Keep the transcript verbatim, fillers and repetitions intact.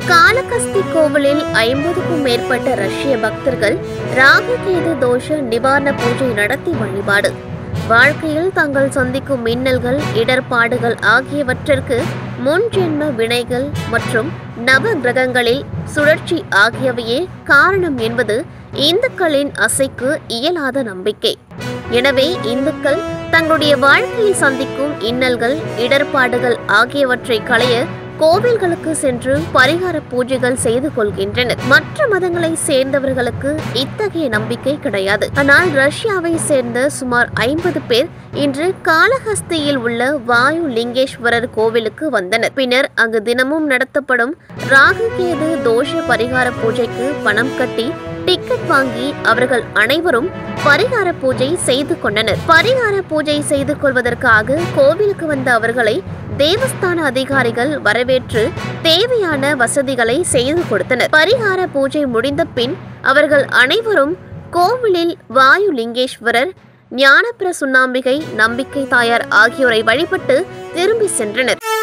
காளகஸ்தி கோவிலில் ஐம்பதுக்கும் மேற்பட்ட ரஷ்ய பக்தர்கள் ராகு கேது தோஷ நிவாரண பூஜை நடத்தி வழிபாடு. வாழ்க்கையில் தாங்கள் சந்திக்கும் மின்னல்கள், இடர்பாடுகள் ஆகியவற்றிற்கு முன்ஜென்ம வினைகள் மற்றும் நவ கிரகங்களில் சுழற்சி ஆகியவையே காரணம் என்பது இந்துக்களின் அசைக்கு இயலாத நம்பிக்கை. எனவே இந்துக்கள் தங்களுடைய வாழ்க்கையில் சந்திக்கும் இன்னல்கள், இடர்பாடுகள் ஆகியவற்றை களைய கோவில்களுக்கு சென்று பரிகார பூஜைகள் செய்து கொள்கின்றனர். மற்ற மதங்களை சேர்ந்தவர்களுக்கு இத்தகைய நம்பிக்கை கிடையாது. ஆனால் ரஷ்யாவை சேர்ந்த சுமார் ஐம்பது பேர் இன்று காளஹஸ்தியில் உள்ள வாயு லிங்கேஸ்வரர் கோவிலுக்கு வந்தனர். பின்னர் அங்கு தினமும் நடத்தப்படும் ராகு கேது தோஷ பரிகார பூஜைக்கு பணம் கட்டி டிக்கெட் வாங்கி அவர்கள் அனைவரும் பரிகார பூஜை செய்து கொண்டனர். பரிகார பூஜை செய்து கொள்வதற்காக கோவிலுக்கு வந்த அவர்களை தேவஸ்தான அதிகாரிகள் வரவேற்று தேவையான வசதிகளை செய்து கொடுத்தனர். பரிகார பூஜை முடிந்த பின் அவர்கள் அனைவரும் கோவிலில் வாயு லிங்கேஸ்வரர், ஞானப்பிர சுண்ணாம்பிகை, நம்பிக்கை தாயார் ஆகியோரை வழிபட்டு திரும்பி சென்றனர்.